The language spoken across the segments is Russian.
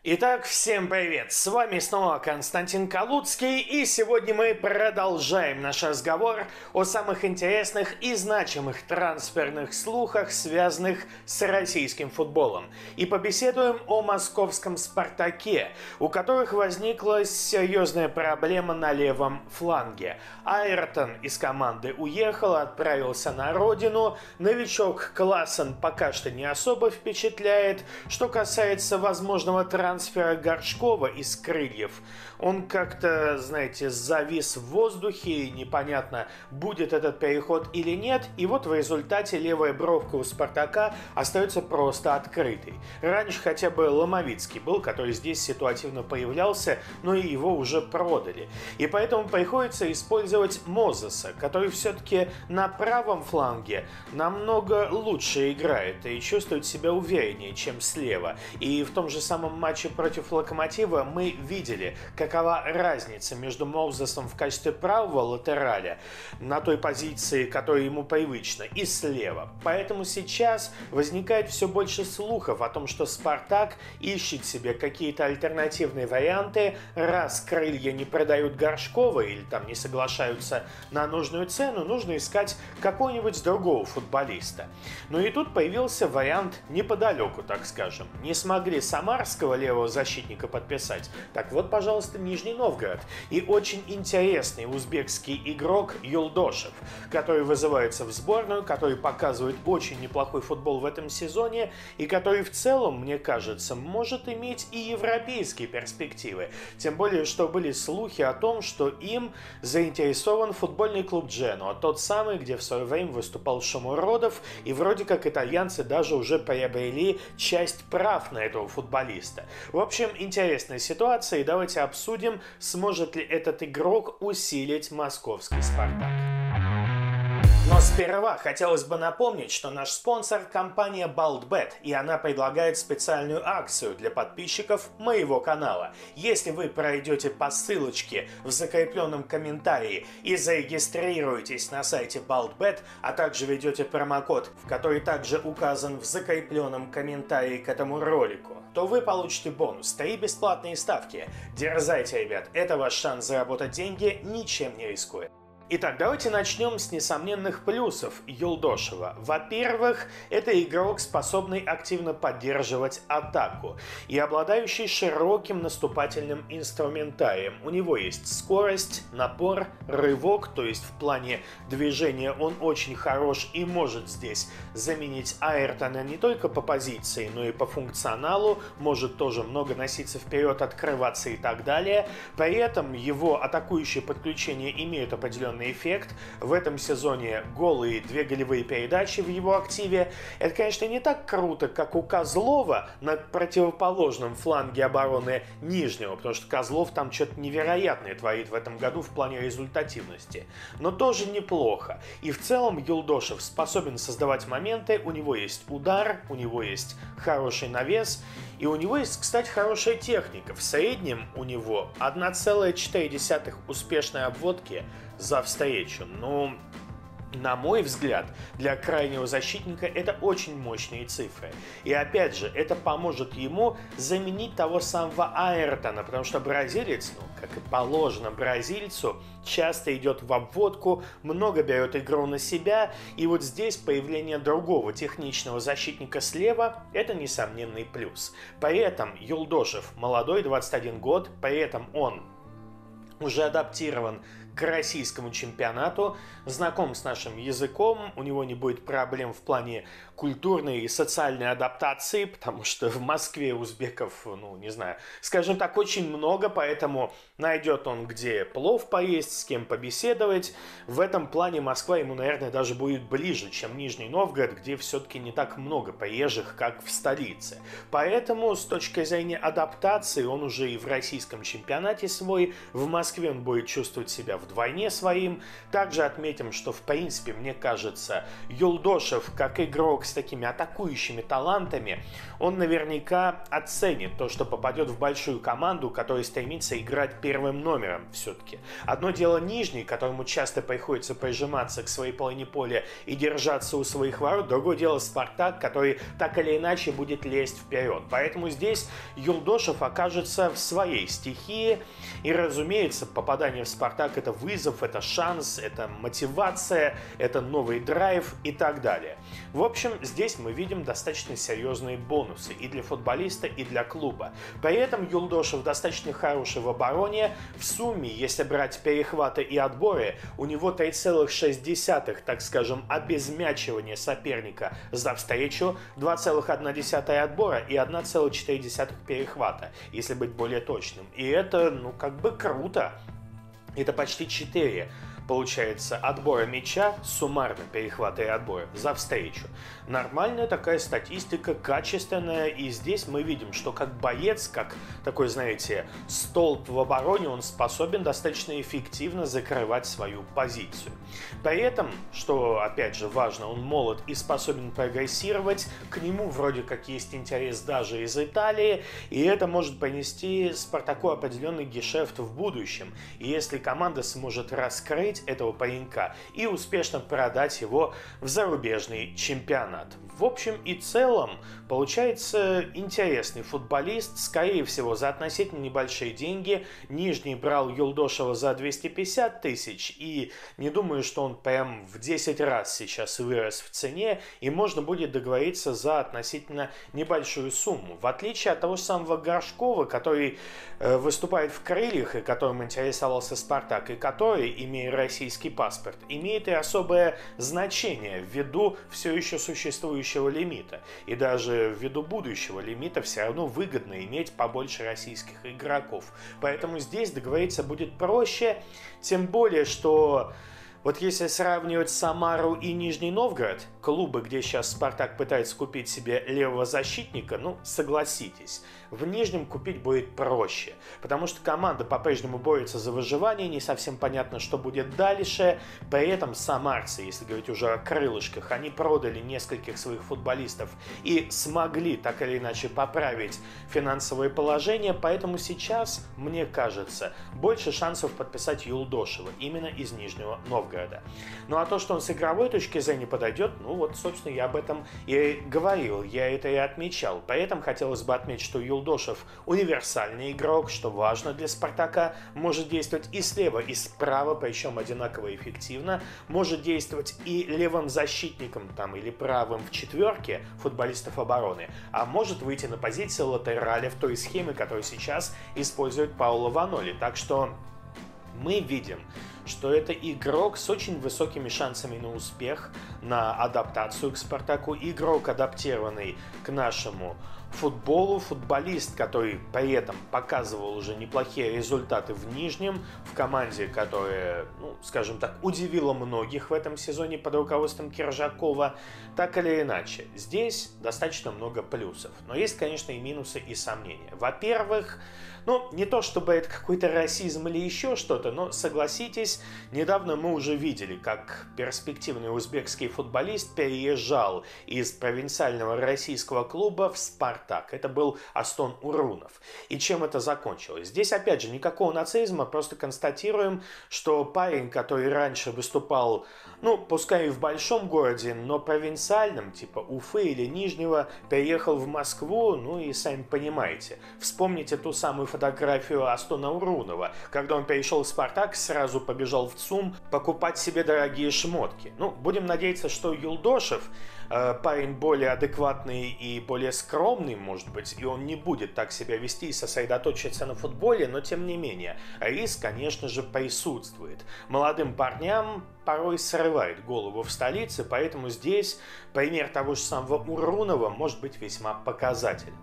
Итак, всем привет! С вами снова Константин Калуцкий, и сегодня мы продолжаем наш разговор о самых интересных и значимых трансферных слухах, связанных с российским футболом. И побеседуем о московском «Спартаке», у которых возникла серьезная проблема на левом фланге. Айртон из команды уехал, отправился на родину, новичок Классен пока что не особо впечатляет. Что касается возможного трансфера Горшкова из «Крыльев», он как-то, знаете, завис в воздухе, и непонятно, будет этот переход или нет, и вот в результате левая бровка у «Спартака» остается просто открытой. Раньше хотя бы Ломовицкий был, который здесь ситуативно появлялся, но и его уже продали. И поэтому приходится использовать Мозеса, который все-таки на правом фланге намного лучше играет и чувствует себя увереннее, чем слева. И в том же самом матче против Локомотива мы видели, какова разница между Мозесом в качестве правого латераля на той позиции, которая ему привычна, и слева. Поэтому сейчас возникает все больше слухов о том, что «Спартак» ищет себе какие-то альтернативные варианты, раз «Крылья» не продают Горшкова или там не соглашаются на нужную цену, нужно искать какого-нибудь другого футболиста. Ну и тут появился вариант неподалеку, так скажем. Не смогли самарского левого защитника подписать. Так вот, пожалуйста, Нижний Новгород. И очень интересный узбекский игрок Юлдошев, который вызывается в сборную, который показывает очень неплохой футбол в этом сезоне и который в целом, мне кажется, может иметь и европейские перспективы. Тем более, что были слухи о том, что им заинтересован футбольный клуб Дженуа, тот самый, где в свое время выступал Шомуродов, и вроде как итальянцы даже уже приобрели часть прав на этого футболиста. В общем, интересная ситуация, и давайте обсудим, сможет ли этот игрок усилить московский «Спартак». Но сперва хотелось бы напомнить, что наш спонсор – компания BaltBet, и она предлагает специальную акцию для подписчиков моего канала. Если вы пройдете по ссылочке в закрепленном комментарии и зарегистрируетесь на сайте BaltBet, а также введете промокод, в который также указан в закрепленном комментарии к этому ролику, то вы получите бонус – 3 бесплатные ставки. Дерзайте, ребят, это ваш шанс заработать деньги, ничем не рискуя. Итак, давайте начнем с несомненных плюсов Юлдошева. Во-первых, это игрок, способный активно поддерживать атаку и обладающий широким наступательным инструментарием. У него есть скорость, напор, рывок, то есть в плане движения он очень хорош и может здесь заменить Айртона не только по позиции, но и по функционалу, может тоже много носиться вперед, открываться и так далее. При этом его атакующие подключения имеют определенный эффект. В этом сезоне голы и 2 голевые передачи в его активе. Это, конечно, не так круто, как у Козлова на противоположном фланге обороны Нижнего, потому что Козлов там что-то невероятное творит в этом году в плане результативности. Но тоже неплохо. И в целом Юлдошев способен создавать моменты, у него есть удар, у него есть хороший навес, и у него есть, кстати, хорошая техника. В среднем у него 1,4 успешной обводки за встречу. Ну, на мой взгляд, для крайнего защитника это очень мощные цифры. И опять же, это поможет ему заменить того самого Айртона, потому что бразилец, как и положено бразильцу, часто идет в обводку, много берет игру на себя, и вот здесь появление другого техничного защитника слева – это несомненный плюс. При этом Юлдошев молодой, 21 год, при этом он уже адаптирован к российскому чемпионату, знаком с нашим языком, у него не будет проблем в плане культурной и социальной адаптации, потому что в Москве узбеков, ну, не знаю, скажем так, очень много, поэтому найдет он где плов поесть, с кем побеседовать. В этом плане Москва ему, наверное, даже будет ближе, чем Нижний Новгород, где все-таки не так много приезжих, как в столице. Поэтому, с точки зрения адаптации, он уже и в российском чемпионате свой, в Москве он будет чувствовать себя вдвойне своим. Также отметим, что в принципе, мне кажется, Юлдошев, как игрок с такими атакующими талантами, он наверняка оценит то, что попадет в большую команду, которая стремится играть первым номером все-таки. Одно дело Нижний, которому часто приходится прижиматься к своей половине поля и держаться у своих ворот, другое дело Спартак, который так или иначе будет лезть вперед. Поэтому здесь Юлдошев окажется в своей стихии, и, разумеется, попадание в Спартак — это вызов, это шанс, это мотивация, это новый драйв и так далее. В общем, здесь мы видим достаточно серьезные бонусы и для футболиста, и для клуба. При этом Юлдошев достаточно хороший в обороне. В сумме, если брать перехваты и отборы, у него 3,6, так скажем, обезмячивания соперника за встречу, 2,1 отбора и 1,4 перехвата, если быть более точным. И это, ну, как бы круто. Это почти 4. Получается, отбора мяча, суммарно перехваты и отборы за встречу. Нормальная такая статистика, качественная, и здесь мы видим, что как боец, как такой, знаете, столб в обороне, он способен достаточно эффективно закрывать свою позицию. При этом, что опять же важно, он молод и способен прогрессировать, к нему вроде как есть интерес даже из Италии, и это может принести Спартаку определенный гешефт в будущем. И если команда сможет раскрыть этого паренька и успешно продать его в зарубежный чемпионат. В общем и целом, получается интересный футболист, скорее всего, за относительно небольшие деньги. Нижний брал Юлдошева за 250 тысяч, и не думаю, что он прям в 10 раз сейчас вырос в цене, и можно будет договориться за относительно небольшую сумму. В отличие от того самого Горшкова, который выступает в крыльях, и которым интересовался Спартак, и который, имея российский паспорт, имеет и особое значение ввиду все еще существующего лимита. И даже ввиду будущего лимита все равно выгодно иметь побольше российских игроков. Поэтому здесь договориться будет проще, тем более, что вот если сравнивать Самару и Нижний Новгород, клубы, где сейчас Спартак пытается купить себе левого защитника, ну, согласитесь, в Нижнем купить будет проще, потому что команда по-прежнему борется за выживание, не совсем понятно, что будет дальше. При этом самарцы, если говорить уже о крылышках, они продали нескольких своих футболистов и смогли так или иначе поправить финансовое положение, поэтому сейчас, мне кажется, больше шансов подписать Юлдошева именно из Нижнего Новгорода. Ну а то, что он с игровой точки зрения подойдет, ну вот, собственно, я об этом и говорил, я это и отмечал. При этом хотелось бы отметить, что Юлдошев универсальный игрок, что важно для Спартака, может действовать и слева, и справа, причем одинаково эффективно, может действовать и левым защитником там, или правым в четверке футболистов обороны, а может выйти на позиции латераля в той схеме, которую сейчас использует Паоло Ваноли. Так что мы видим, что это игрок с очень высокими шансами на успех, на адаптацию к Спартаку, игрок, адаптированный к нашему футболу, футболист, который при этом показывал уже неплохие результаты в Нижнем, в команде, которая, ну, скажем так, удивила многих в этом сезоне под руководством Киржакова. Так или иначе, здесь достаточно много плюсов, но есть, конечно, и минусы, и сомнения. Во-первых, ну, не то чтобы это какой-то расизм или еще что-то, но согласитесь, недавно мы уже видели, как перспективный узбекский футболист переезжал из провинциального российского клуба в Спартак. Это был Астон Урунов. И чем это закончилось? Здесь, опять же, никакого нацизма, просто констатируем, что парень, который раньше выступал, ну, пускай и в большом городе, но провинциальном, типа Уфы или Нижнего, переехал в Москву, ну и сами понимаете. Вспомните ту самую фотографию Астона Урунова. Когда он перешел в Спартак, сразу побежал в ЦУМ покупать себе дорогие шмотки. Ну, будем надеяться, что Юлдошев парень более адекватный и более скромный, может быть, и он не будет так себя вести и сосредоточиться на футболе, но тем не менее, риск, конечно же, присутствует. Молодым парням порой срывает голову в столице, поэтому здесь пример того же самого Урунова может быть весьма показательным.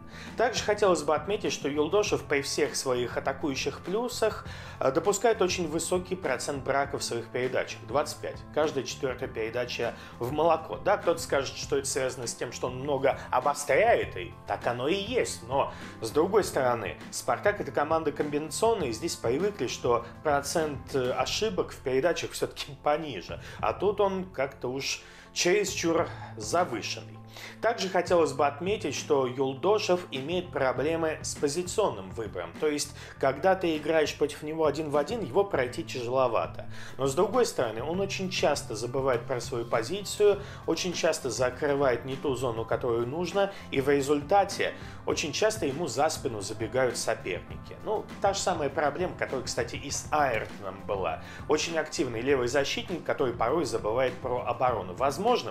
Также хотелось бы отметить, что Юлдошев при всех своих атакующих плюсах допускает очень высокий процент брака в своих передачах. 25. Каждая четвертая передача в молоко. Да, кто-то скажет, что это связано с тем, что он много обостряет, и так оно и есть. Но, с другой стороны, «Спартак» — это команда комбинационная, и здесь привыкли, что процент ошибок в передачах все-таки пониже. А тут он как-то уж чересчур завышенный. Также хотелось бы отметить, что Юлдошев имеет проблемы с позиционным выбором. То есть, когда ты играешь против него один в один, его пройти тяжеловато. Но с другой стороны, он очень часто забывает про свою позицию, очень часто закрывает не ту зону, которую нужно, и в результате очень часто ему за спину забегают соперники. Ну, та же самая проблема, которая, кстати, и с Айртоном была. Очень активный левый защитник, который порой забывает про оборону. Возможно,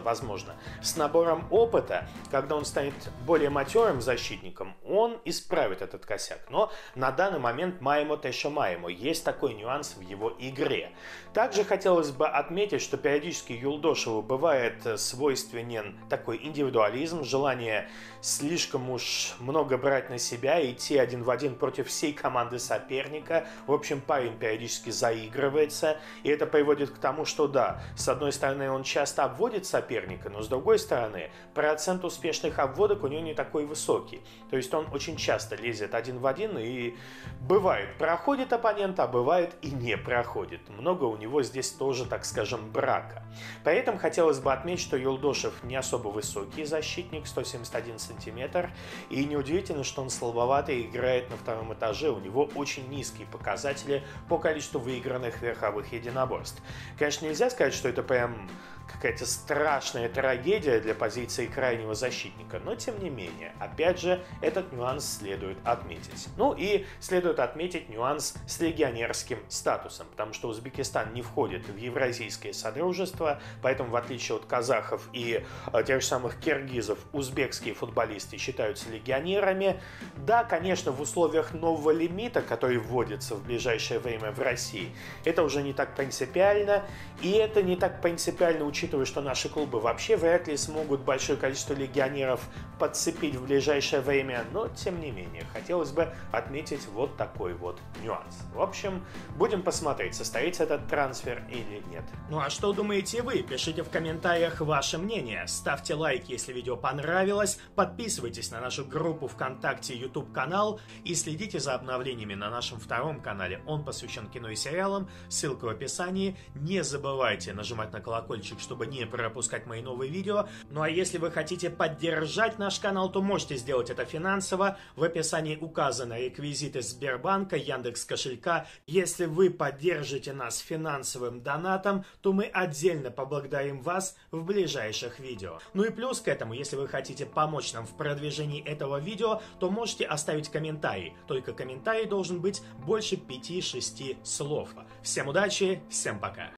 с набором опыта, когда он станет более матерым защитником, он исправит этот косяк. Но на данный момент маемо тэшо маемо. Есть такой нюанс в его игре. Также хотелось бы отметить, что периодически Юлдошеву бывает свойственен такой индивидуализм, желание слишком уж много брать на себя и идти один в один против всей команды соперника. В общем, парень периодически заигрывается, и это приводит к тому, что да, с одной стороны он часто обводит соперника, но с другой стороны процент успешных обводок у него не такой высокий. То есть он очень часто лезет один в один, и бывает проходит оппонент, а бывает и не проходит. Много у него здесь тоже, так скажем, брака. При этом хотелось бы отметить, что Юлдошев не особо высокий защитник, 171 сантиметр, и неудивительно, что он слабовато играет на втором этаже. У него очень низкие показатели по количеству выигранных верховых единоборств. Конечно, нельзя сказать, что это прям какая-то страшная трагедия для позиции крайнего защитника, но тем не менее, опять же, этот нюанс следует отметить. Ну и следует отметить нюанс с легионерским статусом, потому что Узбекистан не входит в Евразийское содружество, поэтому в отличие от казахов и тех же самых киргизов, узбекские футболисты считаются легионерами. Да, конечно, в условиях нового лимита, который вводится в ближайшее время в России, это уже не так принципиально, и это не так принципиально, учитывая, что наши клубы вообще вряд ли смогут большое количество легионеров подцепить в ближайшее время, но тем не менее, хотелось бы отметить вот такой вот нюанс. В общем, будем посмотреть, состоится этот трансфер или нет. Ну а что думаете вы? Пишите в комментариях ваше мнение, ставьте лайк, если видео понравилось, подписывайтесь на нашу группу ВКонтакте и YouTube канал и следите за обновлениями на нашем втором канале, он посвящен кино и сериалам, ссылка в описании, не забывайте нажимать на колокольчик, чтобы не пропускать мои новые видео. Ну а если вы хотите поддержать наш канал, то можете сделать это финансово. В описании указаны реквизиты Сбербанка, Яндекс.Кошелька. Если вы поддержите нас финансовым донатом, то мы отдельно поблагодарим вас в ближайших видео. Ну и плюс к этому, если вы хотите помочь нам в продвижении этого видео, то можете оставить комментарий. Только комментарий должен быть больше 5-6 слов. Всем удачи, всем пока!